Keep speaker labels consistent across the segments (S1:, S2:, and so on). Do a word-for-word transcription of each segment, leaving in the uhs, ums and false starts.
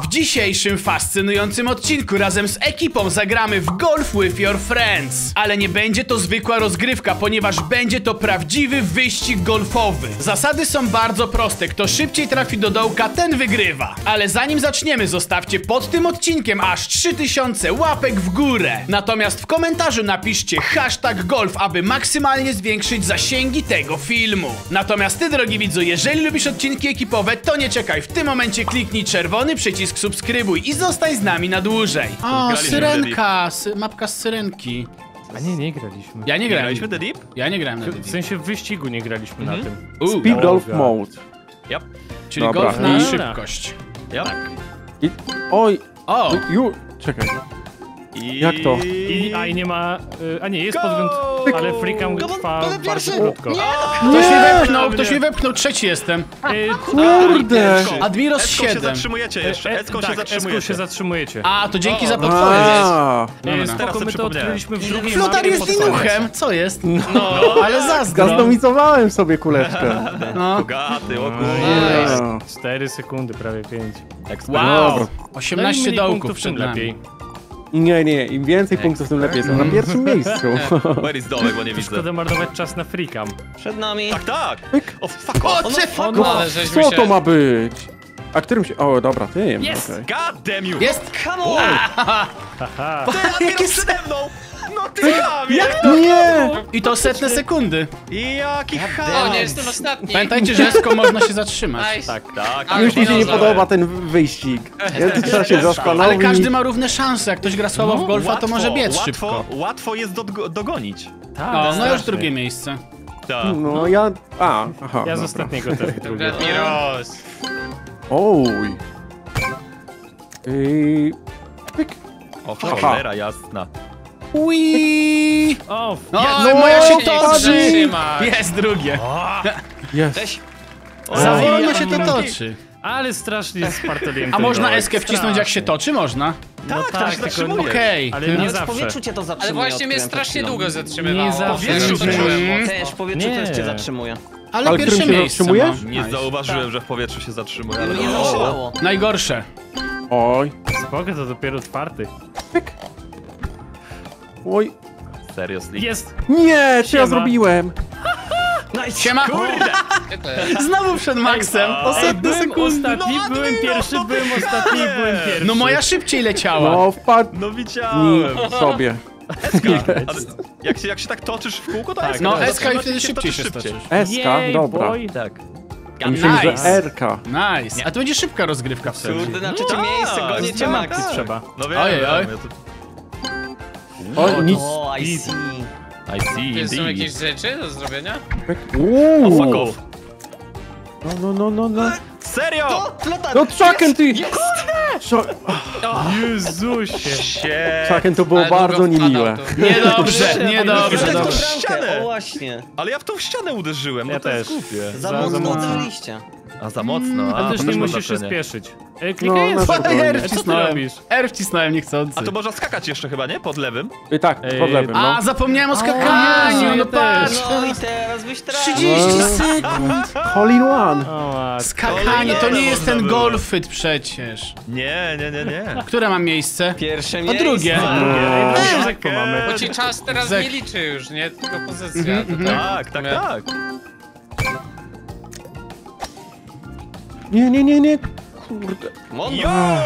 S1: dzisiejszym fascynującym odcinku razem z ekipą zagramy w Golf with your friends. Ale nie będzie to zwykła rozgrywka, ponieważ będzie to prawdziwy wyścig golfowy. Zasady są bardzo proste. Kto szybciej trafi do dołka, ten wygrywa. Ale zanim zaczniemy, zostawcie pod tym odcinkiem aż trzy tysiące łapek w górę. Natomiast w komentarzu napiszcie hashtag golf, aby maksymalnie zwiększyć zasięgi tego filmu. Natomiast ty, drogi widzu, jeżeli lubisz odcinki ekipowe, to nie czekaj. W tym momencie kliknij czerwony przycisk subskrybuj i zostań z nami na dłużej. O, syrenka, sy mapka z syrenki.
S2: A nie, nie graliśmy.
S1: Ja nie grałem.
S3: Graliśmy The Deep?
S1: Ja nie grałem na The
S2: W
S1: Deep.
S2: sensie w wyścigu nie graliśmy na tym.
S1: U,
S4: Speed Golf Mode.
S3: Yep.
S1: czyli
S4: Dobra.
S1: golf na
S2: Dobra.
S1: szybkość.
S3: Yep.
S4: I... Oj,
S1: O,
S4: ju... Czekaj.
S3: I...
S4: Jak to?
S2: I, a i nie ma... Y, a nie, jest
S3: Go!
S2: podgląd, ale freecam trwa bardzo krótko.
S1: ktoś mnie wepchnął, ktoś mnie wepchnął, trzeci jestem.
S2: Y,
S4: Kurde!
S1: Admiros
S3: Eską się
S1: siedem.
S3: zatrzymujecie jeszcze,
S2: e,
S3: Eską
S2: tak,
S3: się
S2: Eską
S3: zatrzymujecie.
S2: się zatrzymujecie.
S1: A, to dzięki za
S3: O,
S1: podpowiedź.
S4: A,
S2: Nie,
S1: dobra.
S2: spoko,
S3: Teraz
S2: my
S3: sobie
S2: to
S3: przypomniałem.
S2: odkryliśmy w drugiej
S1: Flotar
S2: mapie
S1: jest
S2: pod koniec.
S1: dinuchem, co jest? No, ale zazdro.
S4: Zgastomizowałem sobie kuleczkę.
S1: No.
S3: Bogaty, o
S2: Oj,
S3: kurde.
S4: No.
S2: cztery sekundy, prawie pięć.
S1: Wow,
S4: Dobra.
S1: osiemnaście
S2: mniej
S1: dołków
S2: punktów,
S1: przed
S2: tym
S1: nami.
S2: lepiej.
S4: Nie, nie, im więcej punktów, tym lepiej. Jestem na pierwszym miejscu.
S3: Where is dołek, bo nie
S2: To
S3: widzę.
S2: szkoda marnować czas na freakam.
S5: Przed nami.
S3: Tak, tak. O, fuck
S1: O,
S3: off.
S1: czy...
S4: No,
S6: Ale żeśmy
S4: co
S6: się...
S4: to ma być? A którym się... O, dobra, tym.
S2: Jest!
S4: okej.
S3: God damn you.
S1: Jest!
S5: Come on!
S2: Haha.
S3: Ty, jakie przede mną. No ty chamie.
S4: Nie!
S1: I to setne sekundy.
S3: I jaki
S6: O,
S3: ham.
S6: nie jestem ostatni.
S1: Pamiętajcie, że Esko można się zatrzymać.
S6: Nice.
S3: Tak, tak.
S6: Ale
S4: Już mi się nie
S6: Dobra.
S4: podoba ten wyścig. Ja tu trzeba się zastanowić.
S1: Ale każdy ma równe szanse. Jak ktoś gra słabo w golfa, to
S3: Łatwo,
S1: może biec
S3: łatwo,
S1: szybko.
S3: Łatwo jest do, dogonić.
S2: Tak,
S1: O, no już
S2: strasznie.
S1: drugie miejsce.
S3: Tak.
S4: No ja... A, aha,
S2: Ja z
S4: dobra.
S2: ostatniego też drugie.
S6: Admiros.
S4: Oj. Ej,
S3: O, cholera jasna.
S1: Ui!
S2: O,
S1: No,
S2: jest.
S1: ale moja się
S6: nie
S1: toczy!
S6: zatrzymać.
S1: Jest drugie.
S4: jest.
S5: Cześć.
S1: Za
S2: Oj,
S1: wolno
S2: ja
S1: się to
S2: mam
S1: toczy.
S2: Ale strasznie spartoliłem
S1: A
S2: ten
S1: można
S2: dołek,
S1: eskę wcisnąć jak się
S2: strasznie.
S1: toczy? Można.
S2: No
S3: Tak,
S2: tak,
S3: tak,
S2: tylko
S3: zatrzymuje.
S1: Okej.
S2: Ale
S1: Ty-
S2: nie
S5: Nawet w
S2: zawsze.
S5: powietrzu cię to
S6: Ale
S5: zatrzymuje.
S6: właśnie mnie
S5: odkryłem przed
S6: strasznie
S5: chwilą.
S6: długo zatrzymywało.
S2: Nie zawsze.
S6: W powietrzu
S3: Wiesz,
S6: toczyłem
S3: że-
S6: mocno.
S5: Też w powietrzu
S2: Nie.
S5: też cię zatrzymuje.
S1: Ale
S4: Ale
S1: pierwsze
S4: którym się
S1: miejsce
S4: zatrzymujesz?
S1: mam.
S3: Nie
S1: Nice.
S3: zauważyłem, że w powietrzu się zatrzymuje, ale...
S5: Nie
S3: O,
S5: zatrzymało.
S1: Najgorsze.
S4: Oj.
S2: Spoko, to dopiero czwarty.
S4: Oj.
S3: seriously.
S2: Jest!
S4: Nie, co ja
S2: Siema.
S4: zrobiłem?
S5: Nice.
S1: Siema!
S6: Gdzie to jest?
S1: Znowu przed Maxem. O
S2: Ej,
S1: setne
S2: byłem
S1: sekundy.
S2: ostatni,
S3: No,
S2: byłem
S3: Admiro,
S2: pierwszy,
S3: to ty
S2: byłem ostatni,
S3: chamie.
S2: byłem pierwszy.
S1: No moja szybciej leciała.
S4: No, wpadł
S3: No widziałem.
S4: sobie.
S3: Ale jak się, jak się tak toczysz w kółko, to jest...
S1: No Eska i wtedy szybciej się stoczysz.
S4: Eska,
S2: Jej,
S4: dobra.
S2: boy.
S3: Tak.
S4: Myślałem, że
S1: Nice.
S4: Erka.
S1: Nice. A to będzie szybka rozgrywka wtedy.
S5: Kurde, na trzecie
S3: Tak,
S5: miejsce, gonię cię
S3: tak,
S5: Max.
S3: tak.
S2: Trzeba.
S3: No wiem,
S1: Ojej,
S3: wiem,
S1: oj.
S3: ja to...
S4: O, nic.
S5: O, I see.
S3: I see,
S6: Czy są
S3: indeed.
S6: jakieś rzeczy do zrobienia?
S4: Uuu.
S3: Fuck off.
S4: No, no, no, no, no.
S3: Serio?
S5: Flotar!
S4: No, Chucken, ty!
S5: Jest!
S4: Czo-
S2: Jezusie.
S3: Sie.
S4: Chucken, to było
S6: Ale długo
S4: bardzo
S6: wpadał
S4: niemiłe.
S6: tu.
S1: Niedobrze,
S3: Ja
S1: niedobrze,
S3: w tą
S1: dobrze.
S3: ścianę.
S5: O właśnie.
S3: Ale ja w tą ścianę uderzyłem,
S2: Ja
S3: no to
S2: też.
S3: jest głupie.
S5: Za
S2: Za-
S5: mocno
S2: za mocno.
S5: uderzyliście.
S3: A za mocno, a
S2: Ale też
S3: to
S2: nie
S3: ma
S2: musisz się
S3: znaczenie.
S2: spieszyć. E,
S4: No,
S2: Klikaj
S4: na
S2: jest.
S4: spokojnie.
S1: R
S2: Co ty
S1: wcisnąłem.
S2: robisz?
S1: R wcisnąłem niechcący.
S3: A to można skakać jeszcze chyba, nie? Pod lewym?
S4: I tak,
S2: Ej,
S4: pod lewym, no.
S1: A, zapomniałem o
S2: A,
S1: skakaniu,
S2: ja
S1: no
S2: też.
S1: patrz.
S5: No i teraz byś trafił.
S1: trzydzieści
S4: No.
S1: sekund.
S4: Hole in one.
S2: O, matko.
S1: Skakanie, to nie jest ten
S3: Można było.
S1: golfyt przecież.
S3: Nie, nie, nie, nie.
S1: Które mam miejsce?
S5: Pierwsze
S1: O
S5: miejsce.
S1: drugie.
S2: Ej,
S3: Eee.
S2: dobrze, jak mamy.
S6: Bo ci czas teraz
S1: Zek.
S6: nie liczy już, nie? Tylko pozycja. tutaj.
S3: Tak, tak, tak.
S4: Nie, nie, nie, nie. Kurde.
S5: Mądro.
S3: Yo!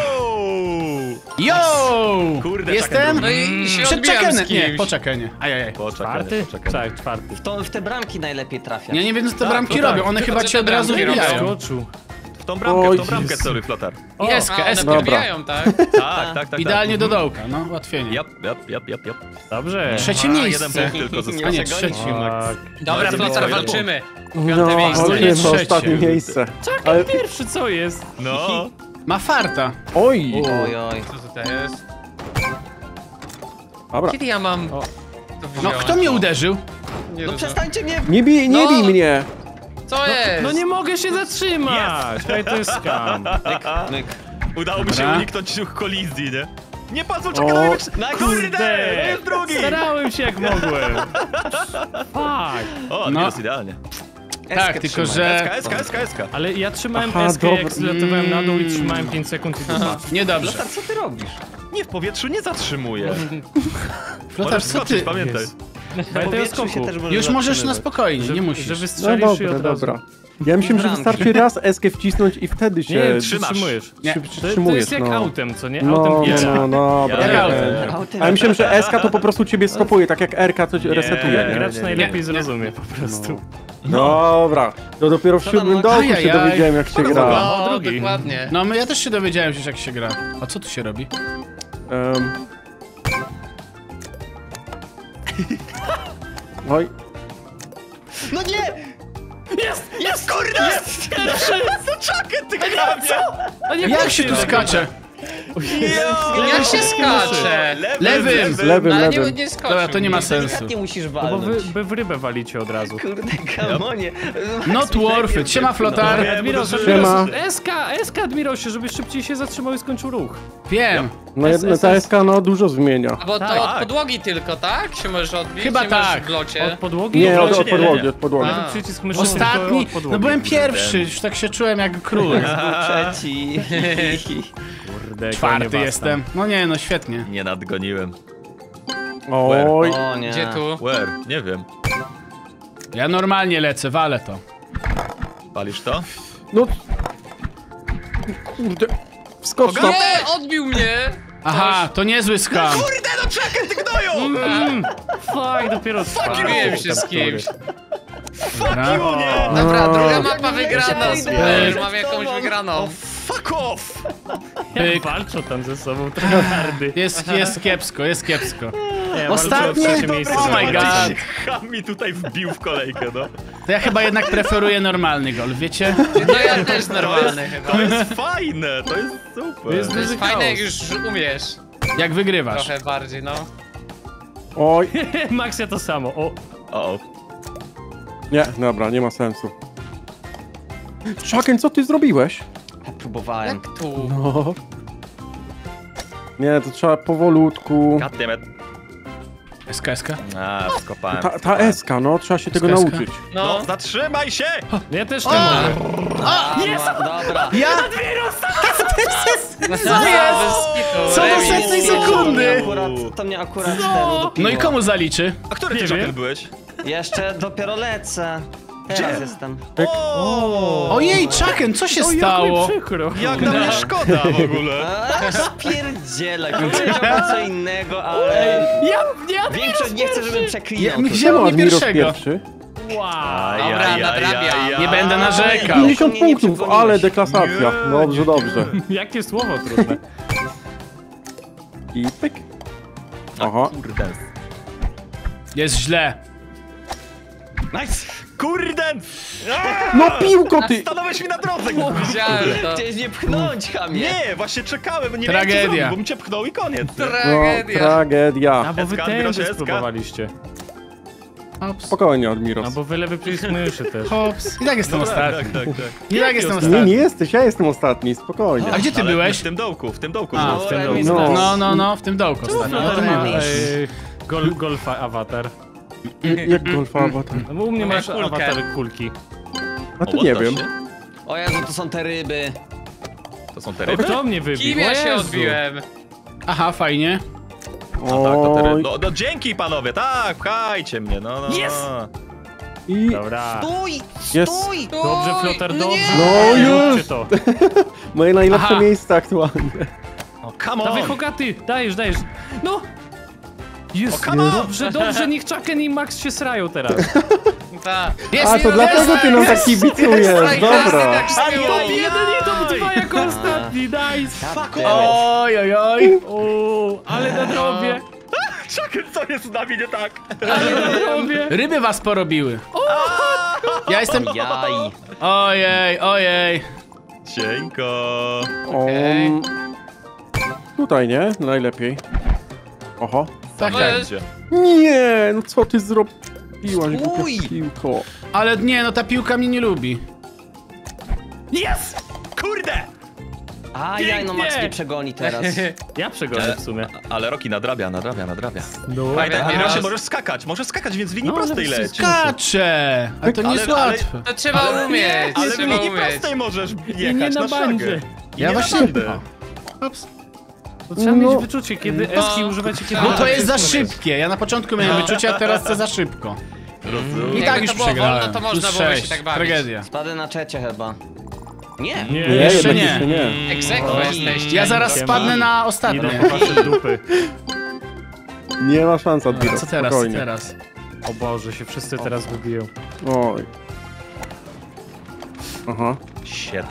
S1: Yo!
S3: Kurde,
S1: Jestem
S6: No i się
S1: przed
S6: odbijam z
S1: Chuckenem. Nie,
S6: kimś.
S1: po Chuckenie. Ajajaj.
S3: Poczekaj,
S2: Czwarty?
S3: poczekaj.
S2: Tak, czwarty.
S5: To w te bramki najlepiej trafia.
S1: Ja nie wiem, co te
S3: Tak,
S1: bramki
S3: no
S1: robią.
S3: tak.
S1: One
S6: Tylko
S1: chyba
S6: co
S1: cię
S6: te
S1: od razu
S6: bramki robią?
S1: wybijają.
S2: Skoczył.
S3: W tą bramkę, w tą
S4: O,
S3: bramkę
S4: Jezu.
S3: celuj, Flotar.
S1: I
S6: A,
S1: eskę,
S6: one
S1: eskę.
S4: Dobra.
S6: podbijają, tak?
S3: Tak, tak, tak, tak.
S1: Idealnie do dołka, no, łatwiej.
S3: Jap, jap, jap, jap, jap.
S2: Dobrze.
S1: Trzecie
S3: A, jeden
S1: miejsce.
S3: punkt tylko
S1: A
S3: zyskał.
S1: nie,
S5: Nie
S1: trzeci.
S2: Tak.
S6: Dobra,
S3: No,
S6: Flotar,
S3: jeden
S6: walczymy.
S4: No,
S6: miejsce.
S4: okej,
S1: Nie,
S4: no,
S1: trzecie.
S4: ostatnie miejsce. Ale...
S2: Pierwszy, co jest?
S3: No.
S1: Ma farta.
S4: Oj.
S5: Oj, oj.
S6: Co tutaj jest?
S4: Dobra.
S6: Kiedy ja mam...
S2: O.
S6: to
S1: No,
S6: wziąłem?
S1: kto mnie uderzył?
S6: Nie
S5: No
S6: rozumiem.
S5: przestańcie mnie...
S4: Nie bij, nie
S6: No.
S4: bij mnie.
S6: Co jest?
S2: No nie mogę się zatrzymać! Ej, to jest skam.
S5: Myk.
S3: Udało mi się
S1: Dobra.
S3: uniknąć kolizji, nie? Nie patrz,
S4: O,
S3: czekaj,
S5: Na
S3: kurde, to jest drugi!
S2: Starałem się jak mogłem. Fuck.
S3: O,
S1: No.
S3: no. jest idealnie.
S1: Tak, tylko
S5: trzymaj.
S1: że...
S3: Eska, eska, eska, eska.
S2: Ale ja trzymałem
S4: Aha,
S2: eskę, jak
S4: dobra.
S2: zlatowałem na dół i trzymałem pięć sekund i dupa.
S1: Niedobrze.
S5: Flotar, co ty robisz?
S3: Nie, w powietrzu nie zatrzymuje.
S1: Flotar,
S3: Możesz
S1: co
S3: skoczyć,
S1: ty?
S3: pamiętaj.
S2: Jest.
S5: Na
S2: Pamiętaj o
S5: powietrzu
S2: skoku.
S5: się też możesz
S1: Już możesz na
S5: zatrzymywać.
S1: spokojnie, nie musisz.
S2: Że
S4: No
S2: wystrzelisz i
S4: dobra,
S2: od razu.
S4: dobra. Ja myślałem, że
S5: Bramki.
S4: wystarczy raz eskę wcisnąć i wtedy się
S2: Nie,
S3: trzymasz.
S2: przytrzymujesz.
S1: Nie.
S4: przy-
S2: To, to
S4: przytrzymujesz.
S2: jest jak
S4: no.
S2: autem, co nie?
S4: No,
S2: Autem
S4: no,
S2: bierze.
S4: no, dobra.
S1: Jak
S4: nie.
S1: autem.
S5: Autem.
S4: A ja myślałem, że eska to po prostu ciebie skopuje, tak jak erka coś resetuje, nie?
S2: Gracz
S3: nie, nie.
S2: najlepiej
S1: Nie.
S2: zrozumie po prostu.
S4: Dobra, to dopiero w
S5: Co tam
S4: siódmym
S5: masz?
S4: dołku się
S1: Ajajaj.
S4: dowiedziałem, jak się gra.
S6: No,
S2: drugi.
S6: dokładnie.
S1: No, my- ja też się dowiedziałem już, jak się gra. A co tu się robi?
S4: Um. Oj,
S5: No nie!
S3: Jest, kurde! Jest! To czakę, ty kramie!
S2: A nie,
S1: Jak się tu skacze?
S6: Jak się skacze?
S1: Lewym!
S4: z lewym,
S6: Ale nie,
S4: lewym.
S6: nie skoczył.
S1: Dobra, to nie ma
S6: mnie.
S1: sensu.
S5: Delikatnie musisz
S2: No bo
S5: walnąć.
S2: wy, wy w rybę walicie od razu.
S5: Kurde, kamonie.
S1: Not worth it. Siema, Flotar.
S3: Nie,
S2: Admiros,
S3: bo to-
S4: Siema.
S2: Admiros, Eska, Eska, Admirosie, żebyś szybciej się zatrzymał i skończył ruch.
S1: Wiem.
S4: No
S2: S-
S4: jedna ta
S2: S-
S4: eska no dużo zmienia.
S6: A bo to
S2: Tak.
S6: od podłogi tylko, tak? Się możesz odbić?
S1: Chyba
S6: nie możesz
S1: tak.
S6: w locie.
S2: Od podłogi?
S4: Nie, od,
S3: nie,
S4: od
S3: nie,
S4: podłogi,
S3: nie.
S4: od podłogi.
S6: A.
S2: Przycisk myszy tylko
S1: Ostatni.
S2: od podłogi.
S1: No byłem pierwszy, już tak się czułem jak król.
S5: Trzeci.
S2: Kurde,
S1: Czwarty
S2: konie was
S1: jestem. No nie, no świetnie.
S3: Nie nadgoniłem.
S4: Oj,
S5: O nie.
S6: Gdzie tu?
S3: Where? Nie wiem.
S1: Ja normalnie lecę, walę to.
S3: Palisz to?
S4: no... Kurde, wskocz tam.
S6: Nie, odbił mnie!
S1: Aha, to niezły skam.
S3: Kurde, no czakę, ty gnoju!
S2: tam. Fuck, dopiero trwa.
S6: Biłem się z kimś.
S1: Dobra.
S6: Dobra,
S4: No.
S6: druga mapa wygrana,
S5: Pyk.
S6: super, już mam jakąś wygraną.
S3: Fuck off!
S1: Pyk.
S2: Jak walczą tam ze sobą, tryhardy.
S1: Jest, jest kiepsko, jest kiepsko.
S2: Nie,
S1: Ostatnie?
S2: walczą o trzecie miejsce.
S1: Oh my
S2: za
S1: god.
S2: walcem.
S3: Ham mi tutaj wbił w kolejkę, no.
S1: To ja chyba jednak preferuję normalny golf, wiecie?
S6: No ja też normalny chyba.
S3: To jest fajne, to jest super.
S2: To jest
S6: To jest
S2: duży
S6: fajne jak
S2: chaos.
S6: już umiesz.
S1: Jak wygrywasz.
S6: Trochę bardziej, no.
S4: Oj,
S2: Maxia to samo. O,
S3: O,
S4: nie, dobra, nie ma sensu. Chucken, co ty zrobiłeś?
S5: Próbowałem.
S6: Jak tu?
S4: No. Nie, to trzeba powolutku.
S3: goddammit.
S1: Eska, eska.
S3: A, skopałem.
S4: Ta, ta eska, no, trzeba się tego
S1: Eska.
S4: nauczyć.
S3: No,
S6: No.
S3: zatrzymaj się!
S2: ja też nie mogę.
S5: A, no, dobra.
S1: Ja?
S6: Co jest?
S1: Co do setnej sekundy?
S5: Akurat, to mnie akurat ten udupiło.
S1: No i komu zaliczy?
S3: A który ty
S2: Nie
S3: Chucken
S2: wiem.
S3: byłeś?
S5: Jeszcze dopiero lecę. Teraz jestem.
S3: O!
S1: Ojej, Chucken, co się
S2: O, jak mi
S1: stało?
S2: przykro.
S3: Jak na mnie szkoda w ogóle.
S5: A, spierdzielaj. Powiedziałbym co innego, ale...
S2: Ja, ja,
S5: Większość nie chce, żebym przeklinał.
S1: Ja-
S5: tutaj.
S1: Wzięło mnie
S4: Admiros
S1: pierwszego.
S4: pierwszy.
S2: wow.
S6: Dobra, nadrabiam.
S1: Nie będę narzekał.
S4: pięćdziesiąt
S5: Nie, nie
S4: punktów,
S5: przegoniłeś.
S4: ale deklasacja.
S3: Nie,
S4: Dobrze, dobrze.
S2: Jakie słowo trudne.
S4: I pyk. Aha.
S3: Kurde.
S1: Jest źle.
S3: Nice! Kurde!
S4: No piłko ty!
S3: Stanąłeś mi na drodze!
S6: Widziałem to.
S5: Chciałeś mnie pchnąć, chamie.
S3: Nie, właśnie czekałem, nie
S1: Tragedia.
S3: wiem co zrobić, bo bym cię pchnął i koniec.
S4: No,
S6: Tragedia.
S4: tragedia.
S2: A bo wy
S3: Eska,
S2: tędy
S3: Admirosie, Eska.
S2: spróbowaliście.
S1: Hops.
S4: Spokojnie, Admiros.
S2: A bo wy lewy przycisk myszy też.
S1: Hops. I tak jestem
S3: Tak,
S1: ostatni.
S3: tak, tak, tak.
S1: I tak jestem
S4: Nie,
S1: ostatni.
S4: nie jesteś, ja jestem ostatni, spokojnie.
S1: A gdzie ty
S3: Ale
S1: byłeś?
S3: W tym dołku, w tym dołku.
S1: A,
S3: no.
S2: w tym
S5: Dobra,
S2: domu.
S5: jest
S4: No.
S5: nas.
S1: No, no, no, w tym dołku ostatnio. No to
S5: Flotar
S1: nie
S5: ma?
S1: ma.
S2: Ej, gol, golfa awatar.
S4: Jak golfa awatar?
S2: No bo u mnie masz
S6: kulkę.
S2: awatar kulki.
S4: A to
S3: O,
S4: nie
S3: what the
S4: wiem.
S3: shit?
S5: O Jezu, to są te ryby.
S3: To są te ryby?
S2: Kto mnie wybił?
S6: Kim
S2: O
S6: ja się
S2: Jezu.
S6: odbiłem?
S1: Aha, fajnie.
S3: No tak, to te ryby.
S4: Oj.
S3: No, no dzięki panowie, tak, pchajcie mnie, no, no.
S2: Jest!
S4: I
S2: Dobra.
S5: Stój!
S4: Jest.
S5: Stój!
S2: Dobrze, Flotar,
S6: No
S2: dobrze.
S6: nie!
S4: No już.
S2: Róbcie to.
S4: moje najlepsze
S1: Aha.
S4: miejsce aktualnie.
S3: O, come
S2: Dawaj,
S3: on!
S2: Hogaty, dajesz, dajesz. No! Jest,
S3: O, come on!
S2: dobrze, dobrze, niech Chucken i Max się srają teraz.
S6: Ta.
S1: Jest,
S4: A to dlatego ty nam tak kibicujesz, dobra.
S2: Top jeden i top dwa jako ostatni, nice!
S5: Fuck
S1: Oj, oj, oj.
S2: O, ale na drobie,
S3: Chucken, co jest z nami nie tak?
S2: ale na drobie.
S1: Ryby was porobiły. Ja jestem...
S5: Jaj.
S1: Ojej, ojej.
S3: Cieńko.
S6: Okej.
S4: Um, tutaj nie? Najlepiej. Oho.
S1: Tak,
S6: To
S1: tak.
S6: jest-
S4: Nie, no co ty zrobiłaś, głupia
S5: Uj.
S4: piłko.
S1: Ale nie, no ta piłka mnie nie lubi.
S2: Jest!
S3: Kurde!
S5: Ajaj, no Max nie przegoni teraz.
S2: Ja przegonię w sumie.
S3: Ale Roki nadrabia, nadrabia, nadrabia.
S2: No,
S3: Pamiętaj,
S6: Aha.
S3: Mirosie, możesz skakać, możesz skakać, więc w linii
S2: No,
S3: prostej
S2: ale
S3: leć.
S1: Skacze! Ale to nie
S3: Ale-
S1: jest
S3: ale-
S1: łatwe.
S6: To trzeba umieć,
S3: Ale w
S6: trzeba
S3: linii
S6: umieć.
S3: prostej możesz
S2: I
S3: jechać
S2: nie na
S3: na
S2: bandzie.
S3: szagę. I
S1: Ja
S3: nie
S1: właśnie...
S3: na bandę.
S1: O. Ups.
S2: To trzeba
S4: No.
S2: mieć wyczucie, kiedy
S6: No.
S2: eski używacie, kiedy...
S1: No to
S6: A,
S1: jest za
S6: wszystko wiesz.
S1: szybkie. Ja na początku miałem wyczucie, a teraz to za szybko.
S3: Rozumiem.
S1: I
S6: Jakby
S1: tak
S6: to
S1: już
S6: było
S1: przegrałem.
S6: wolno, to można
S1: Plus
S6: byłoby się
S1: sześć.
S6: tak bawić.
S1: Tragedia.
S5: Spadę na czecie chyba. Nie.
S2: Nie,
S4: Nie,
S1: Jeszcze
S4: jednak
S1: nie.
S4: jeszcze nie.
S6: Egzekwo jesteście.
S1: Ja zaraz
S2: Siema.
S1: spadnę na
S2: Idą
S1: ostatnie.
S2: po wasze dupy.
S4: Nie ma szans, Admiro.
S1: Co teraz, co
S4: Spokojnie.
S1: teraz?
S2: O Boże, się wszyscy teraz gubią.
S4: Oj. Aha.
S3: Shit.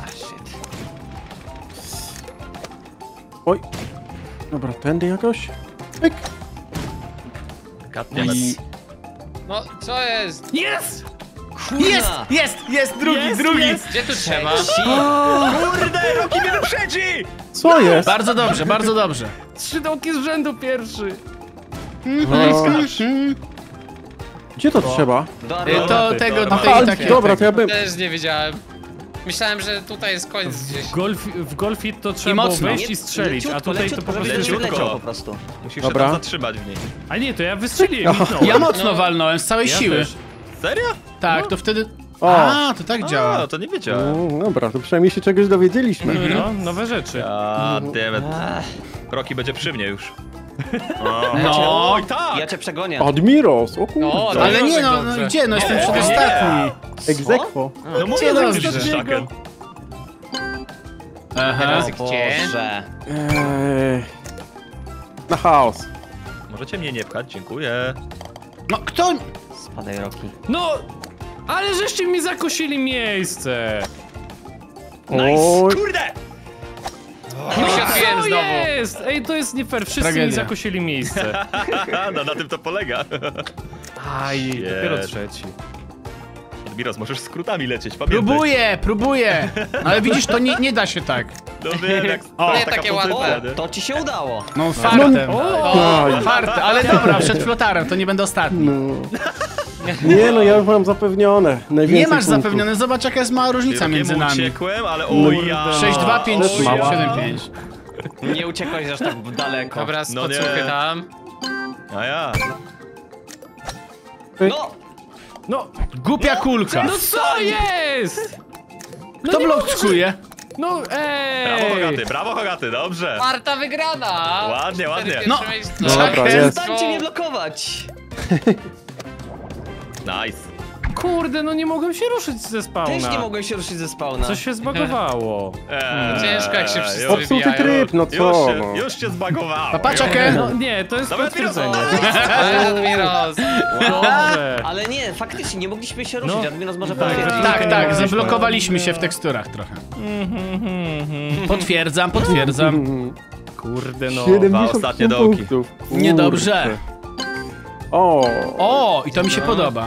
S4: Oj. Dobra, tędy jakoś? Pyk.
S3: Katniec.
S4: I...
S6: No, co jest?
S2: Jest!
S1: Jest! Jest! Jest! Drugi,
S2: Jest,
S1: drugi!
S2: jest.
S6: Gdzie tu trzeba?
S3: Kurde, Roki mnie wyprzedzi!
S4: Co jest?
S1: Bardzo dobrze, bardzo dobrze.
S2: Trzy dołki z rzędu pierwszy.
S4: O. Gdzie to trzeba?
S5: Do
S1: Y,
S5: Arnold.
S1: To
S3: ty,
S1: tego,
S3: to-
S1: do tej
S4: Aha,
S1: takiej...
S4: dobra, to ja bym...
S6: Też nie wiedziałem. Myślałem, że tutaj jest koniec gdzieś.
S2: W, golf, w golfie to trzeba było
S1: mocno.
S2: wejść i strzelić, a
S5: Leciutko,
S2: tutaj to
S5: leciutko,
S2: po prostu...
S5: żeby
S3: leciutko.
S5: wyleciał po prostu.
S3: Musisz
S4: Dobra.
S3: się tam zatrzymać w niej.
S2: A nie, to ja wystrzeliłem. kliknąłem.
S1: Ja mocno
S6: No.
S1: walnąłem, z całej
S2: Ja
S1: siły.
S2: też.
S3: Serio?
S1: Tak, to wtedy...
S4: O.
S1: A, to tak działa.
S3: A, to nie wiedziałem.
S4: O, dobra, to przynajmniej się czegoś dowiedzieliśmy.
S2: No, nowe rzeczy.
S3: A, dammit. Roki będzie przy mnie już.
S1: No.
S3: Oj, tak!
S5: Ja cię przegonię.
S4: Admiros, o kurde.
S6: O,
S1: Ale nie no,
S6: dobrze.
S1: no gdzie? No jestem
S3: O,
S1: przedostatni.
S4: Egzekwo.
S3: No mówię,
S1: Gdzie
S3: że
S1: dobrze?
S3: jesteś szakiem.
S1: Aha.
S6: Teraz
S5: O
S6: gdzie?
S5: Boże.
S4: Eee, na chaos.
S3: Możecie mnie nie pchać, dziękuję.
S1: No kto...
S5: Spadaj, Roki.
S2: No! Ale żeście mi zakosili miejsce!
S4: Oj,
S3: Kurde!
S6: Już się odbiłem
S2: Co
S6: znowu.
S2: jest? Ej, to jest nie fair, wszyscy
S1: Tragedia.
S2: mi zakosili miejsce.
S3: No na tym to polega.
S2: Aj, dopiero
S3: Shit.
S2: trzeci.
S3: Admiros, możesz skrótami lecieć, pamiętaj.
S1: Próbuję, próbuję. Ale widzisz, to nie, nie da się tak.
S3: No wiem, jak
S1: O,
S3: to
S6: nie
S3: taka
S6: takie
S3: pozycja,
S6: łatwe.
S3: nie?
S5: To ci się udało.
S1: No fartem.
S2: O!
S4: Aj.
S1: Fartem, ale dobra, przed flotarem, to nie będę ostatni.
S4: no. Nie no, ja już mam zapewnione. Najwięcej
S1: Nie masz
S4: punktów.
S1: zapewnione, zobacz jaka jest mała różnica między
S3: Rokiemu
S1: nami.
S3: uciekłem, ale
S4: No,
S3: o ja.
S1: sześć dwa pięć
S4: To jest mała.
S1: siedem pięć.
S5: Nie uciekłeś aż tak daleko.
S6: Dobra,
S3: No
S6: z
S3: nie.
S6: podsłuchy tam.
S3: A ja.
S5: No!
S2: No,
S1: Głupia kulka.
S2: no co jest? No
S1: Kto
S2: nie mogę-
S1: blokuje?
S2: No
S3: Brawo,
S2: ej!
S3: Hogaty, brawo, Hogaty, dobrze.
S6: Czwarta wygrana!
S3: Ładnie, ładnie.
S6: Cztery
S1: No,
S6: pierwsze miejsce.
S4: Dobra, jest.
S5: Stańcie mnie blokować!
S3: Nice.
S2: Kurde, no nie mogłem się ruszyć ze spawna.
S5: Też nie mogłem się ruszyć ze spawna.
S2: Coś się zbagowało.
S3: Eee,
S6: Ciężko, jak się wszyscy
S3: już-
S4: Popsuty
S6: wybijają.
S4: tryb, no
S3: Już
S4: co?
S3: się,
S4: No.
S3: już się zbagowało.
S1: Papaczakę.
S2: No nie, to jest
S3: Dobra,
S2: potwierdzenie.
S6: Ale Admiros.
S2: Dobrze.
S5: Ale nie, faktycznie nie mogliśmy się ruszyć,
S2: No.
S5: Admiros może
S2: Tak.
S5: potwierdzić.
S1: Tak, tak,
S2: Nie
S1: zablokowaliśmy się w teksturach trochę. Potwierdzam, potwierdzam.
S4: Mhm.
S2: Kurde no.
S4: siedemdziesiąt
S3: ostatnie dołki.
S4: punktów. Kurde.
S1: Niedobrze.
S4: O.
S1: O, i to mi się podoba.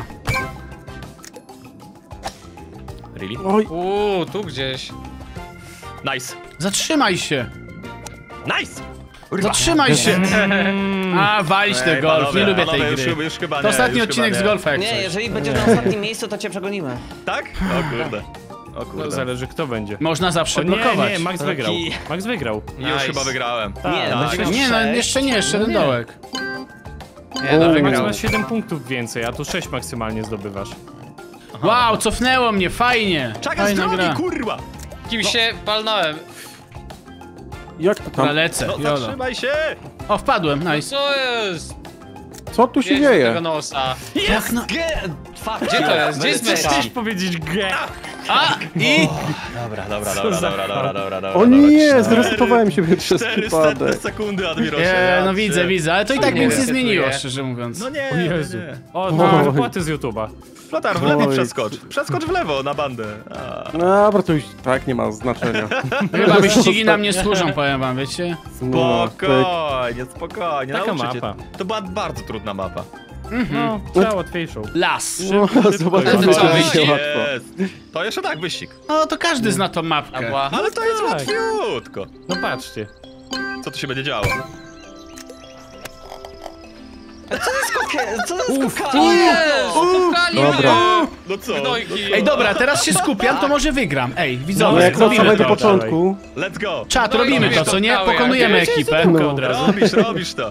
S3: Really?
S4: Oj.
S6: Uuu, tu gdzieś.
S3: Nice.
S1: Zatrzymaj się.
S3: Nice!
S1: Zatrzymaj się. A, walić ten
S3: Ej,
S1: golf,
S3: panowie,
S1: nie lubię
S3: panowie,
S1: tej
S3: już,
S1: gry.
S3: chyba- już chyba
S1: To
S3: nie,
S1: ostatni
S3: już
S1: odcinek
S3: chyba
S1: z
S3: nie.
S1: golfa jak
S5: Nie,
S1: coś.
S5: jeżeli będziesz na ostatnim miejscu, to cię przegonimy.
S3: Tak? O kurde. O
S2: No,
S3: kurde.
S2: zależy kto będzie.
S1: Można zawsze
S2: O nie,
S1: blokować.
S2: nie, Max wygrał. Max wygrał.
S3: Już
S6: Nice.
S3: chyba wygrałem.
S5: Nie,
S2: Tak.
S5: będziemy miał
S1: Nie no,
S5: sześć.
S1: jeszcze nie, jeszcze jeden
S2: nie.
S1: dołek.
S6: Nie, no
S4: O,
S2: Max
S6: wygrał.
S2: ma siedem punktów więcej, a tu sześć maksymalnie zdobywasz.
S1: Wow, cofnęło mnie, fajnie.
S3: Czekaj, z
S1: Fajna
S3: drogi,
S1: gra.
S3: kurwa!
S6: Kim się palnąłem?
S4: Jak to
S1: Dobra,
S4: tam?
S1: lecę,
S3: No
S1: jolo.
S3: zatrzymaj się!
S1: O, wpadłem, nice.
S6: Co jest?
S4: Co tu się
S6: Jedź do
S4: dzieje?
S6: tego nosa.
S1: Jak no...
S5: Ge... Fuck,
S6: Gdzie to jest? Gdzie jest
S5: Będę
S6: meta?
S5: trzeci.
S2: Chciałeś powiedzieć G.
S1: A, i...
S3: Dobra, dobra,
S2: Co
S3: dobra,
S2: za
S3: dobra, dobra, dobra, dobra.
S4: O nie, zresetowałem się przez
S3: czterysta
S4: przypadek.
S3: sekundy, Admirosie.
S1: E,
S3: ja
S1: no widzę,
S3: cię-
S1: widzę, ale to i tak
S6: Nie
S1: nic nie
S6: resetuję.
S1: zmieniło, szczerze mówiąc.
S3: No nie,
S2: O Jezu.
S3: nie, nie.
S2: O, mam
S4: Oj.
S2: wypłaty z YouTube'a.
S3: Flotar, w lewo
S4: Oj.
S3: przeskocz. Przeskocz w lewo na bandę. A.
S4: Dobra, to już tak nie ma znaczenia.
S1: Chyba wyścigi nam nie służą, powiem wam, wiecie?
S4: No, tak.
S3: Spokojnie, spokojnie.
S2: Taka
S3: nauczę cię.
S2: mapa.
S3: To była bardzo trudna mapa.
S2: No, trzeba łatwiejszą.
S1: Las.
S4: No,
S2: szybko.
S4: zobaczymy,
S6: To
S4: czy
S6: co,
S4: będzie
S6: wyścig?
S4: łatwo.
S3: Jest. To jeszcze tak wyścig.
S1: No to każdy zna tą mapkę.
S6: Ała.
S3: Ale to jest
S2: tak.
S3: łatwiutko.
S2: No patrzcie.
S3: Co tu się będzie działo?
S5: Czakę, co to jest
S2: Uff,
S5: kokali?
S6: O Jezu, popchali
S4: Dobra.
S6: mnie!
S3: No co?
S6: Gnojki.
S1: Ej, dobra, teraz się skupiam, to może wygram. Ej,
S4: No
S1: widzowie,
S4: jak od
S1: robimy
S4: samego
S1: to.
S4: początku.
S3: Let's go!
S1: Czat,
S6: No i
S1: robimy
S6: mnie
S1: to, co nie?
S6: popchały,
S1: Pokonujemy
S6: jak
S1: ekipę.
S4: No.
S2: od razu.
S3: Robisz, robisz to!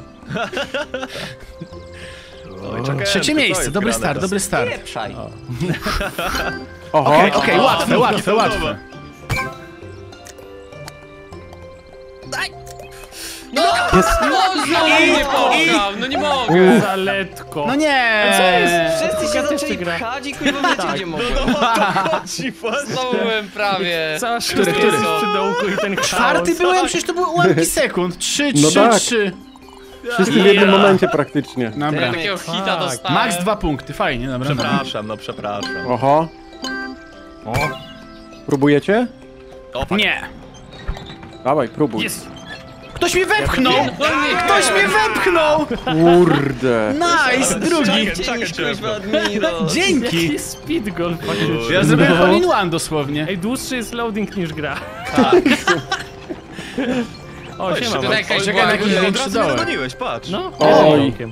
S3: Oj, czekaj,
S1: Trzecie
S3: to
S1: miejsce,
S3: jest
S1: dobry
S3: grane
S1: start,
S3: to.
S1: dobry start.
S5: Pieprzaj.
S4: Oho.
S1: Okej, okej, łatwe, łatwe,
S3: to
S1: łatwe.
S6: No,
S4: Jest.
S6: no znowu mnie popchał, no nie mogę.
S2: Zaletko.
S1: No nie!
S2: Co jest?
S5: Wszyscy się
S2: Koga też
S5: zaczęli
S2: gra?
S5: pchać i kurwa wiecie gdzie mogłem.
S3: No to chodzi właśnie!
S6: Znowu byłem prawie.
S2: Cała
S1: Który,
S2: szóstka
S1: który?
S2: jest przy dołku i ten chaos.
S1: Czwarty byłem, przecież to były ułamki sekund. Trzy,
S4: No
S1: trzy,
S4: tak.
S1: trzy.
S4: Wszyscy w jednym momencie praktycznie.
S1: Dobra.
S6: Takiego hita
S2: Tak.
S6: dostałem.
S1: Max dwa punkty, fajnie, dobra. dobra.
S3: Przepraszam, no przepraszam.
S4: Oho.
S2: O,
S3: O,
S4: Próbujecie?
S3: fuck.
S1: Nie.
S4: Dawaj, próbuj.
S2: jest.
S1: Ktoś mnie wepchnął!
S6: No nie,
S1: Ktoś mnie wepchnął!
S4: Kurde.
S1: Nice, drugi.
S3: Czekaj, czekaj,
S5: Dzień
S3: czekaj.
S5: kuźwa Admiro.
S1: Dzięki.
S2: Jaki speed golf faktycznie.
S1: Ja zrobiłem
S4: No.
S1: all in one dosłownie.
S2: Ej, dłuższy jest loading niż gra. O,
S3: Oj,
S2: siema.
S6: tutaj
S2: Max.
S6: jakaś
S1: Czekaj na
S6: była
S1: jakiś
S6: góra.
S3: Od
S1: większy
S3: razu mnie
S1: dołek.
S3: dogoniłeś, patrz.
S2: No,
S4: Oj.
S2: dołkiem.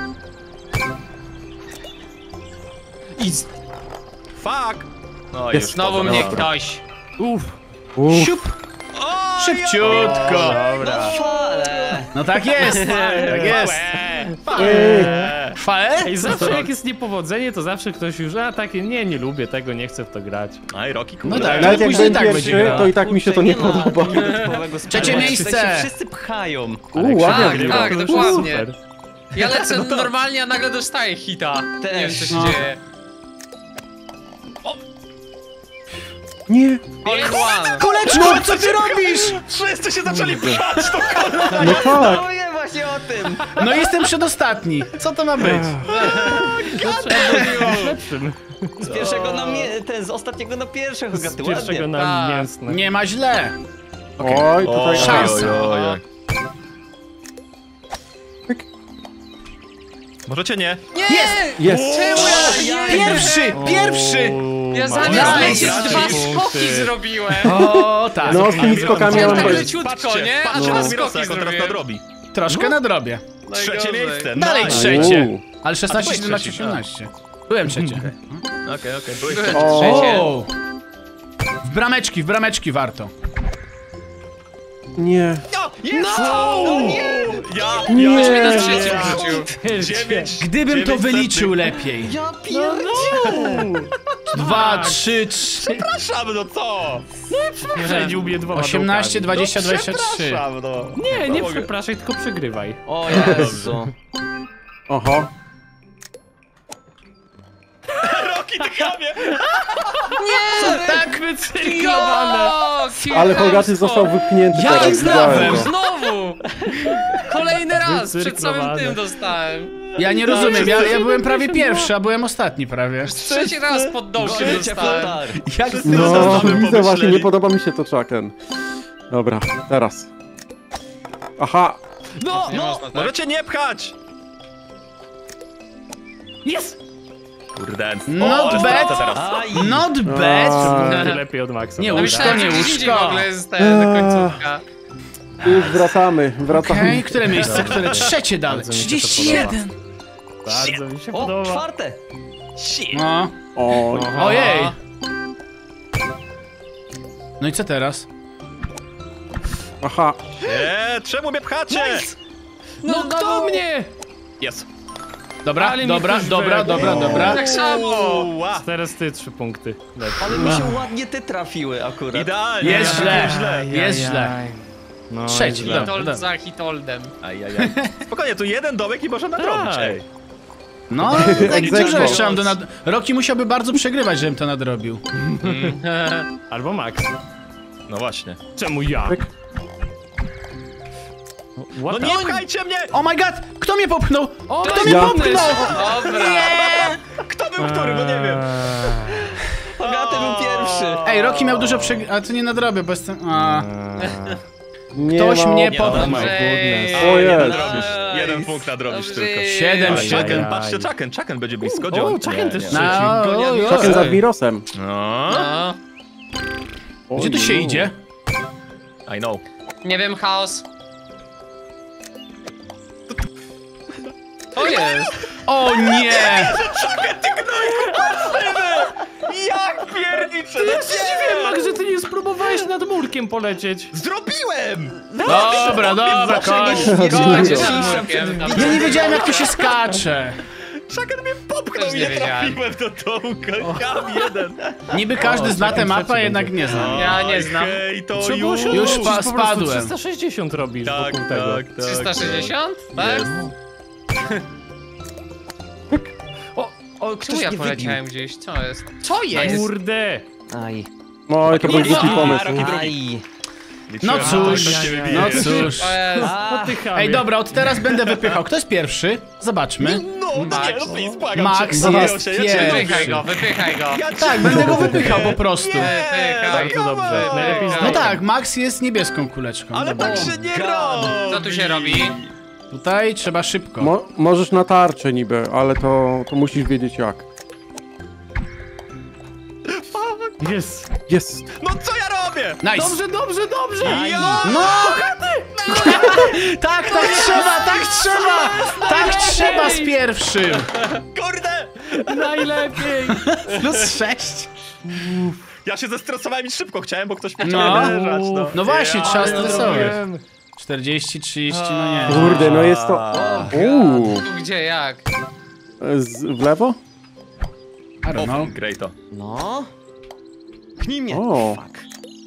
S6: I
S3: Fuck! No
S4: Jest.
S3: już
S6: znowu
S3: poza-
S6: mnie
S3: dobra.
S6: ktoś.
S2: Uff.
S4: Uff.
S1: Siup.
S3: O,
S1: Szybciutko.
S2: Dobra.
S5: Ale.
S1: No tak jest, tak jest.
S4: Ej.
S1: Fae?
S2: Ej, zawsze jak jest niepowodzenie, to zawsze ktoś już, a takie, nie, nie lubię tego, nie chcę w to grać.
S3: Aj, Rocky,
S1: No
S3: kurde.
S1: tak.
S4: Nawet jak
S1: Później
S4: byłem
S1: tak będzie
S4: pierwszy,
S1: grała.
S4: to i tak mi się to nie
S5: Kurczę, ma
S4: podoba.
S5: dodatkowego
S1: Trzecie
S5: sprawy.
S1: miejsce.
S5: Tutaj się wszyscy pchają.
S2: Ale
S4: U,
S2: jak
S4: ładnie
S2: się
S6: Tak,
S2: wygrywa,
S6: tak,
S2: to już
S6: dokładnie.
S2: super.
S6: Ja lecę normalnie, a nagle dostaję hita. Nie wiem co się
S1: No.
S6: dzieje.
S4: Nie.
S6: All in one.
S1: Koleczko, co ty robisz?
S3: Wszyscy się zaczęli pchać, to
S4: No tak.
S5: No nie właśnie o tym.
S1: No jestem przedostatni. Co to ma być?
S2: Lepszym.
S5: Z pierwszego na mie- ten, z ostatniego na pierwszego
S2: Z
S5: gaty,
S2: pierwszego
S5: ładnie.
S2: na
S6: Tak.
S2: mięsne.
S1: Nie ma źle.
S4: Oj, tutaj...
S1: Szansa.
S3: Oj, oj, oj.
S4: Pyk.
S3: Możecie nie?
S1: Jest!
S4: Jest.
S6: Czemu ja
S1: Pierwszy, pierwszy!
S6: Ja
S2: ma-
S6: zamiast
S1: Nice.
S6: lecieć dwa
S2: Punkty.
S6: skoki zrobiłem.
S1: O, tak.
S4: No, z tymi skokami ja
S6: Tak
S4: mam...
S6: leciutko,
S3: Patrzcie,
S6: nie? A
S3: patrzcie
S6: dwa
S3: na Mirosa,
S6: skoki
S3: jak on teraz
S6: zrobiłem.
S3: nadrobi.
S1: Troszkę nadrobię.
S3: Trzecie miejsce,
S1: Dalej
S3: nice.
S1: trzecie.
S4: Uuu.
S1: Ale szesnaście,
S3: byłeś
S1: siedemnaście,
S3: trzeci,
S1: osiemnaście. Byłem trzeci.
S3: Okej, okej, byłeś
S6: Byłem
S3: trzeci.
S6: trzecie.
S1: O! W brameczki, w brameczki warto.
S4: Nie.
S3: No, jest! No nie! Ja,
S4: Nie.
S6: Ktoś mnie na
S3: ja,
S6: trzecim
S3: ja.
S6: wrzucił.
S3: Dziewięć.
S1: Gdybym to
S3: dziewięć
S1: wyliczył
S3: setnych.
S1: lepiej.
S5: Ja pierdolę.
S1: Dwa, trzy, trzy,
S3: Przepraszam, no co?
S2: Przedził mnie dwoma
S1: osiemnaście,
S2: dołkami.
S1: dwadzieścia,
S3: No,
S1: dwadzieścia trzy.
S3: przepraszam, no.
S2: Nie, nie
S3: No, mogę.
S2: przepraszaj, tylko przegrywaj.
S5: O Jezu.
S4: Oho.
S3: Rocky, ty kamie!
S1: Tak,
S2: Wycyrklowane.
S6: O,
S4: Ale Hogaty został wypchnięty
S1: Jakim
S4: teraz.
S1: prawem?
S4: widziałem to.
S6: Znowu! Kolejny raz, przed samym
S2: Wycyrklowane.
S6: tym dostałem.
S1: Ja nie rozumiem, ja, ja byłem prawie pierwszy, a byłem ostatni prawie.
S6: Trzeci raz pod dołkiem
S5: Życie
S6: dostałem.
S5: flotar.
S1: Jak
S4: No,
S3: Zostawmy
S4: widzę właśnie,
S3: pomyśleli.
S4: nie podoba mi się to Chucken. Dobra, teraz. Aha.
S6: No, nie można tak.
S3: Możecie nie pchać!
S2: Jest!
S3: Kurde.
S1: Not
S3: ale
S1: bad.
S3: stracę teraz.
S5: Aj.
S1: Not bad.
S4: A,
S2: Ty lepiej od Maxa.
S1: Nie,
S2: dobra.
S1: łóżko,
S6: Myślałem,
S1: nie
S6: że gdzieś indziej
S1: łóżko.
S6: w ogóle jest ten, końcówka.
S4: już wracamy, wracamy.
S1: Okej, które miejsce? Które? Trzecie dalej.
S2: Bardzo mi się to
S1: trzydzieści jeden.
S2: Bardzo mi się
S5: O,
S2: podoba.
S5: czwarte.
S1: No.
S4: Oj.
S2: Aha.
S1: Ojej. No i co teraz?
S4: Aha.
S3: Nie, czemu mnie pchacie?
S2: No kto mnie?
S3: Jest.
S1: Dobra,
S2: Ale mi
S1: dobra,
S2: ktoś
S1: dobra,
S2: wepchnął.
S1: dobra, dobra.
S6: Tak samo.
S3: Ła.
S2: Teraz ty trzy punkty. Lepiej.
S5: Ale mi się ładnie te trafiły akurat.
S3: Idealnie.
S1: Jest
S3: ja
S1: źle.
S3: źle.
S1: Jest źle.
S2: No,
S1: Trzeci,
S2: źle.
S1: dobra.
S6: Hitold za Hitoldem.
S3: Ajajaj. Spokojnie, tu jeden dołek i można nadrobić,
S2: Tak.
S3: ej.
S1: No, tak
S4: Egzekwo.
S1: dużo jeszcze mam do nad... Rocky musiałby bardzo przegrywać, żebym to nadrobił.
S2: Albo Max.
S3: No właśnie.
S2: Czemu ja?
S4: Pyk.
S3: No
S2: What
S3: nie
S2: the-
S3: pchajcie mnie!
S1: Oh my god! Kto mnie popchnął?
S2: O,
S1: Kto mnie
S4: Ja.
S1: popchnął?
S6: Dobra.
S3: Kto był który, bo nie wiem.
S5: Hogaty był pierwszy.
S1: Ej, Rocky miał dużo przegry... A to nie nadrobię, bo jestem... A.
S4: Nie
S1: Ktoś
S4: ma
S1: mnie
S4: opcji.
S1: popchnął.
S2: Oh my goodness.
S4: O jest.
S3: Nadrobisz. Jeden punkt nadrobisz
S6: Dobrze.
S3: tylko.
S1: Siedem,
S6: Oj,
S1: siedem.
S2: Aj.
S3: Patrzcie, Chucken, Chucken będzie blisko.
S2: O,
S3: Gdzie on?
S2: Chucken
S3: Nie,
S2: też
S3: nie.
S2: trzeci.
S1: No, oj, oj.
S4: Chucken z Admirosem.
S3: No,
S6: No.
S1: Gdzie tu się idzie?
S3: I know.
S6: Nie wiem, chaos. To jest!
S1: O nie!
S3: Jak pierniczę, no
S2: Ja się dziwię,
S3: nie!
S2: Max, że ty nie spróbowałeś nad murkiem polecieć.
S3: Zrobiłem!
S1: Dobra, dobra, kończ.
S6: Kończę
S4: Dobra.
S6: nad murkiem.
S1: Ja nie wiedziałem, jak to się skacze.
S3: Chucken mnie popchnął
S6: Też
S3: i
S6: nie
S3: nie
S6: wiedziałem.
S3: trafiłem do dołka. Jam jeden.
S1: Niby każdy
S2: O,
S1: zna tę
S2: takim
S1: mapę, a
S2: trzeci
S1: jednak
S2: będzie.
S1: nie zna.
S6: Ja nie znam.
S3: Hej, to
S2: Trzeba było
S3: już.
S2: się
S1: Już
S2: odwrócić,
S1: pa-
S2: po prostu
S1: spadłem.
S2: trzysta sześćdziesiąt robisz
S3: Tak,
S2: wokół tego.
S3: tak, tak.
S6: trzysta sześćdziesiąt? Tak?
S2: Jest.
S5: O,
S6: Czemu
S5: ktoś
S6: ja
S5: mnie
S6: poleciałem
S5: wybił.
S6: gdzieś? Co jest? Co jest?
S2: Kurde.
S5: Aj.
S4: Oj, to był głupi pomysł.
S3: Rocky drugi.
S5: Aj.
S1: No
S3: Liczyłem,
S1: cóż,
S3: że ktoś cię wybije.
S1: no cóż.
S6: To jest...
S5: A,
S2: Oddychamy.
S1: Ej, dobra, od teraz będę wypychał. Kto jest pierwszy? Zobaczmy.
S3: No, no nie, no please, błagam
S1: Max
S3: cię.
S1: jest
S3: Ja cię lubię.
S6: Wypychaj go, wypychaj go.
S3: Ja cię
S1: Tak, będę go
S3: lubię.
S1: wypychał po prostu.
S6: Wypychaj.
S2: Bardzo dobrze. Najlepiej
S1: No
S2: znowu.
S1: tak, Max jest niebieską kuleczką.
S3: Ale
S1: Dobra.
S3: tak się nie
S5: God.
S3: robi.
S6: Co tu się robi?
S1: Tutaj trzeba szybko.
S4: Mo możesz na tarczę niby, ale to, to musisz wiedzieć jak.
S2: Jest.
S4: Jest!
S3: No co ja robię?
S1: Nice.
S2: Dobrze, dobrze, dobrze.
S1: No! Tak, tak trzeba, tak trzeba! Tak trzeba z pierwszym!
S3: Kurde!
S2: Najlepiej.
S1: Plus sześć.
S3: Ja się zestresowałem i szybko chciałem, bo ktoś mnie
S1: No.
S3: chciał leżać, no.
S1: No właśnie, trzeba
S3: Ja-
S1: stresować.
S2: Wiem.
S1: czterdzieści, trzydzieści, no nie.
S4: Kurde, no jest to... Uuu.
S6: Tu gdzie, jak?
S4: Z, w lewo?
S1: I don't
S3: O,
S1: know.
S3: grej to.
S5: no. Pchnij mnie.
S4: O.
S5: Fuck.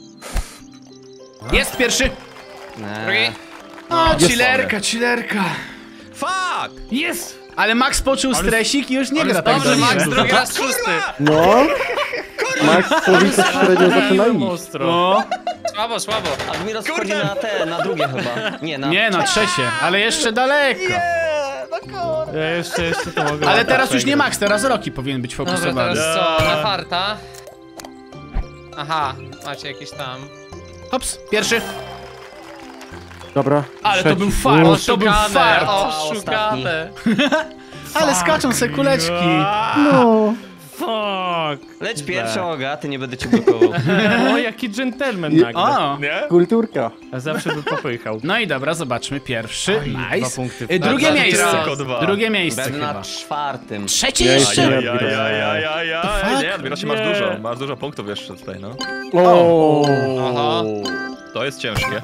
S1: Jest pierwszy!
S6: Drugi?
S5: Nie.
S1: O, chillerka, chillerka.
S3: Fuck!
S2: Jest.
S1: Ale Max poczuł stresik i już nie gra tak
S6: Dobrze,
S1: dobrze.
S6: Max, drugi raz szósty.
S4: No. Max Słowice średnio zaczyna iść.
S2: Ostro.
S1: No,
S6: Słabo, słabo.
S5: Admiros wchodzi na te, na drugie chyba. Nie, na...
S1: nie, na trzecie, ale jeszcze daleko.
S2: Ja jeszcze, jeszcze to mogę.
S1: Ale teraz już nie
S2: przegrać.
S1: Max, teraz Rocky powinien być
S6: Dobra,
S1: fokusowany.
S6: teraz co? Na farta? Aha, macie jakieś tam...
S1: Hops, pierwszy.
S4: Dobra.
S1: Ale to
S4: trzeci.
S1: był fart,
S4: O,
S1: to był
S6: Oszukane,
S1: fart.
S6: oszukane.
S1: Ale skaczą se kuleczki.
S4: No.
S2: Fuck.
S5: Leć pierwszy, Oga, ty nie będę cię blokował.
S2: O, jaki dżentelmen nagle.
S1: O,
S3: Nie?
S4: Kulturka.
S2: A zawsze by popychał.
S1: no i dobra, zobaczmy. Pierwszy,
S2: dwa
S1: nice.
S2: punkty.
S1: Y, Drugie
S6: Bardzo
S1: miejsce.
S6: tylko
S3: dwa.
S1: Drugie miejsce
S5: Będę
S1: chyba.
S5: na czwartym.
S1: Trzecie
S4: Ja
S1: jeszcze?
S4: jeszcze-
S3: Ajajajajajaj. Nie, Admirosie, masz
S2: Nie.
S3: dużo. Masz dużo punktów jeszcze tutaj, no.
S4: O.
S6: Aha.
S3: To jest ciężkie.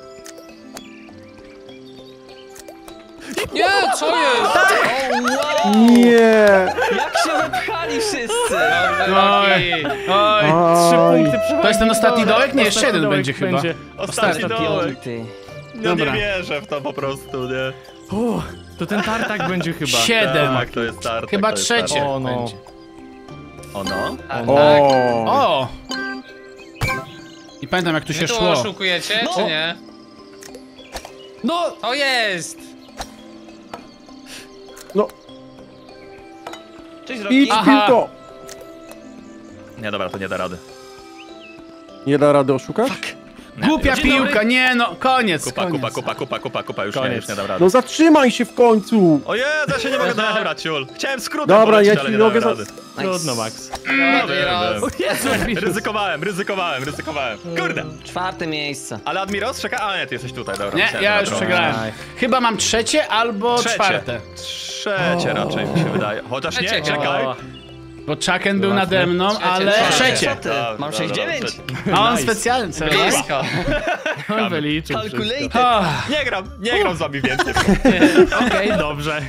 S6: Nie, co jest?
S4: Nie.
S5: Jak się wypchali wszyscy!
S6: Rocky.
S1: Oj,
S2: Trzy
S4: Oj.
S2: punkty przewagi.
S1: To jest ten ostatni
S2: Dobra,
S1: dołek? Nie, jeszcze
S2: ostatni
S1: jeden
S2: dołek
S1: będzie chyba.
S3: Ostatni
S5: To
S3: dołek.
S5: piąty.
S3: No
S1: Dobra.
S3: nie wierzę w to po prostu, nie?
S2: O, to ten tartak będzie chyba.
S1: siedem.
S3: Tak, to jest start.
S1: Chyba
S3: to jest
S1: trzecie
S3: start.
S2: O, no.
S1: będzie.
S3: O no.
S6: A, tak.
S4: O.
S1: O! I pamiętam jak tu się
S6: Wy tu
S1: szło.
S6: oszukujecie,
S5: No.
S6: czy nie?
S2: No!
S6: To jest!
S4: No.
S5: Cześć,
S4: Idź
S5: Rocky.
S1: Aha.
S4: piłko.
S3: Nie, dobra, to nie da rady.
S4: Nie da rady oszukać?
S1: Głupia piłka, nie no, koniec,
S3: Kupa,
S1: koniec.
S3: kupa, kupa, kupa, kupa, kupa, już nie,
S2: Koniec.
S3: już nie dam rady.
S4: No zatrzymaj się w końcu.
S3: O Jezu, ja się nie mogę dobrać, ciul. Chciałem skrótem
S4: Dobra,
S3: polecieć,
S4: ja
S3: ale
S4: ci
S3: nie dałem
S4: mogę za-
S3: rady.
S2: Trudno, Max.
S3: No, wiem,
S6: Admiros.
S3: wiem.
S2: Jezu,
S3: Ryzykowałem, ryzykowałem, ryzykowałem. Kurde.
S5: Czwarte miejsce.
S3: Ale Admiros czeka? A nie, ty jesteś tutaj, dobra.
S1: Nie,
S3: myślałem,
S1: ja
S3: że
S1: już
S3: na
S1: przegrałem.
S2: Aj.
S1: Chyba mam trzecie albo
S3: Trzecie.
S1: czwarte.
S3: Trzecie raczej mi się wydaje. Chociaż nie,
S6: Trzecie.
S3: czekaj.
S2: O,
S1: Bo Chucken był
S2: Zobaczmy.
S1: nade mną,
S6: Trzecie,
S1: ale
S6: trzecie.
S1: trzecie.
S5: Co ty?
S3: Dobra,
S5: Mam
S3: dobra,
S5: sześć dziewięć.
S3: dobra.
S1: A on
S2: Nice.
S1: specjalny cel.
S6: Blisko.
S2: on wyliczył wszystko.
S5: Calculated.
S1: Ah.
S3: Nie gram, nie gram z wami więcej.
S2: Okej, dobrze.